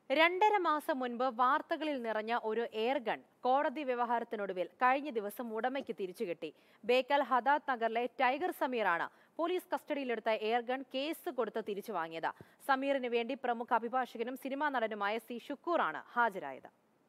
2.5 മാസം മുൻപ് വാർത്തകളിൽ നിറഞ്ഞ ഒരു എയർഗൺ കോടതി വ്യവഹാരത്തിനൊടുവിൽ കഴിഞ്ഞ ദിവസം ഉടമയ്ക്ക് തിരിച്ചുകിട്ടി. ബേക്കൽ ഹദാത്ത് നഗറിലെ ടൈഗർ സമീറാണ് പോലീസ് കസ്റ്റഡിയിലെടുത്ത എയർഗൺ കേസ് കൊടുത്ത് തിരിച്ചു വാങ്ങിയത്. സമീറിന് വേണ്ടി പ്രമുഖ അഭിഭാഷകനും സിനിമാ നടനുമായ സി ഷുക്കൂറാണ് ഹാജരായത്.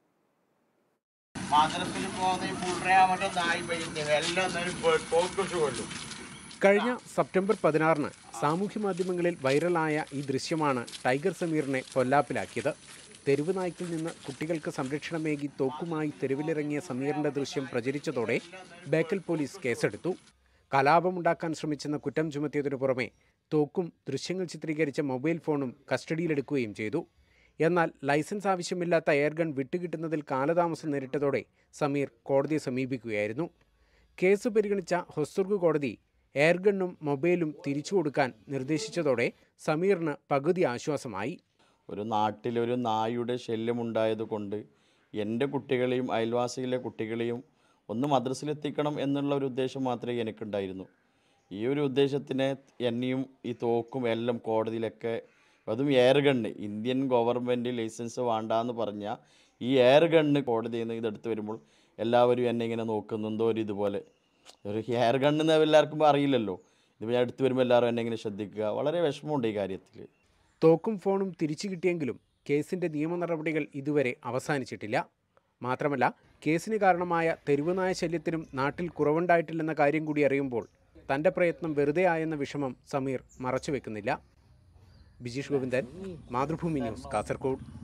കഴിഞ്ഞ സെപ്റ്റംബർ 16-ന് സാമൂഹ്യ മാധ്യമങ്ങളിൽ വൈറലായ ഈ ദൃശ്യമാണ് ടൈഗർ സമീറിനെ പൊല്ലാപ്പിലാക്കിയത്. തെരുവ് നായ്ക്കിൽ നിന്ന് കുട്ടികൾക്ക് സംരക്ഷണമേകി തോക്കുമായി തെരുവിലിറങ്ങിയ സമീറിന്റെ ദൃശ്യം പ്രചരിച്ചതോടെ ബേക്കൽ പോലീസ് കേസെടുത്തു. കലാപമുണ്ടാക്കാൻ ശ്രമിച്ചെന്ന കുറ്റം ചുമത്തിയതിനു പുറമെ തോക്കും ദൃശ്യങ്ങൾ ചിത്രീകരിച്ച മൊബൈൽ ഫോണും കസ്റ്റഡിയിലെടുക്കുകയും ചെയ്തു. എന്നാൽ ലൈസൻസ് ആവശ്യമില്ലാത്ത എയർഗൺ വിട്ടുകിട്ടുന്നതിൽ കാലതാമസം നേരിട്ടതോടെ സമീർ കോടതിയെ സമീപിക്കുകയായിരുന്നു. കേസ് പരിഗണിച്ച ഹൊസ്ദുർഗ് കോടതി എയർഗണ്ണും മൊബൈലും തിരിച്ചു കൊടുക്കാൻ നിർദ്ദേശിച്ചതോടെ സമീറിന് പകുതി ആശ്വാസമായി. ഒരു നാട്ടിലൊരു നായുടെ ശല്യമുണ്ടായതുകൊണ്ട് എൻ്റെ കുട്ടികളെയും അയൽവാസിയിലെ കുട്ടികളെയും ഒന്ന് മദ്രസയിലെത്തിക്കണം എന്നുള്ള ഒരു ഉദ്ദേശം മാത്രമേ എനിക്കുണ്ടായിരുന്നു. ഈ ഒരു ഉദ്ദേശത്തിന് എന്നെയും ഈ തോക്കും എല്ലാം കോടതിയിലൊക്കെ, അതും എയർഗണ്ണ്, ഇന്ത്യൻ ഗവൺമെൻറ് ലൈസൻസ് വേണ്ടാന്ന് പറഞ്ഞ ഈ എയർഗണ്ണ് കോടതിയിൽ നിന്ന് ഇതെടുത്ത് വരുമ്പോൾ എല്ലാവരും എന്നെ ഇങ്ങനെ നോക്കുന്നുണ്ടോ ഇതുപോലെ ഒരു എയർ ഗണ്ണെന്ന് എല്ലാവർക്കും അറിയില്ലല്ലോ. ഇത് ഞാൻ എടുത്തു വരുമ്പോൾ എല്ലാവരും എന്നെ ഇങ്ങനെ ശ്രദ്ധിക്കുക. വളരെ വിഷമമുണ്ട് ഈ കാര്യത്തിൽ. തോക്കും ഫോണും തിരിച്ചു കിട്ടിയെങ്കിലും കേസിൻ്റെ നിയമ നടപടികൾ ഇതുവരെ അവസാനിച്ചിട്ടില്ല. മാത്രമല്ല, കേസിന് കാരണമായ തെരുവുനായ ശല്യത്തിനും നാട്ടിൽ കുറവുണ്ടായിട്ടില്ലെന്ന കാര്യം കൂടി അറിയുമ്പോൾ തൻ്റെ പ്രയത്നം വെറുതെ ആയെന്ന വിഷമം സമീർ മറച്ചുവെക്കുന്നില്ല. ബിജീഷ് ഗോവിന്ദൻ, മാതൃഭൂമി ന്യൂസ്, കാസർഗോഡ്.